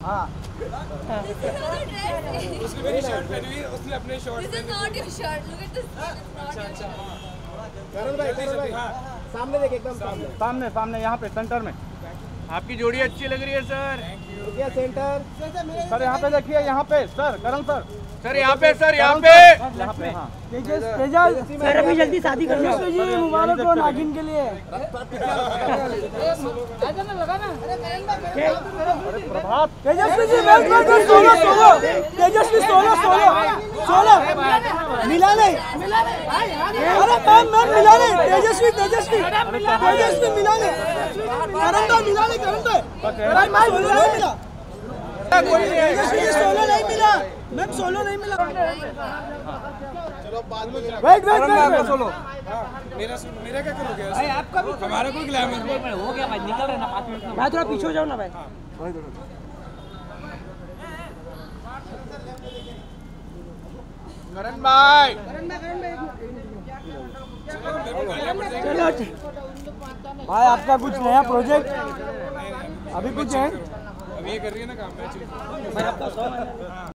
हाँ उसने मेरी शर्ट पहनी हुई है, उसने अपने short This is not your shirt. Look at this. अच्छा करण भाई हाँ सामने देख, एकदम सामने सामने सामने यहाँ पे सेंटर में आपकी जोड़ी अच्छी लग रही है सर। क्या सेंटर सर यहाँ पे देखिए, यहाँ पे सर करण सर यहाँ पे सर यहाँ पे हाँ तेजस सर अभी जल्दी शादी कर लो जी, मुबारक हो नागिन के लिए। प्रभात तेजस्वी जी तेजस्वी सोलो मिला नहीं, अरे मैम मिला नहीं, तेजस्वी मिला नहीं, करण भाई मिला नहीं, करण भाई सोलो नहीं मिला, तेजस्वी सोलो नहीं मिला, मैम सोलो नहीं मिला। वेट सोलो मेरा क्या करोगे आपका भी हमारा कोई ग्लैमर हो गया भाई, निकल रहे ना 5 मिनट में। भाई थोड़ा पीछे हो जाओ ना भाई। करण भाई चलो भाई, आपका कुछ नया प्रोजेक्ट अभी कुछ है? अब ये कर रही है ना काम। मैं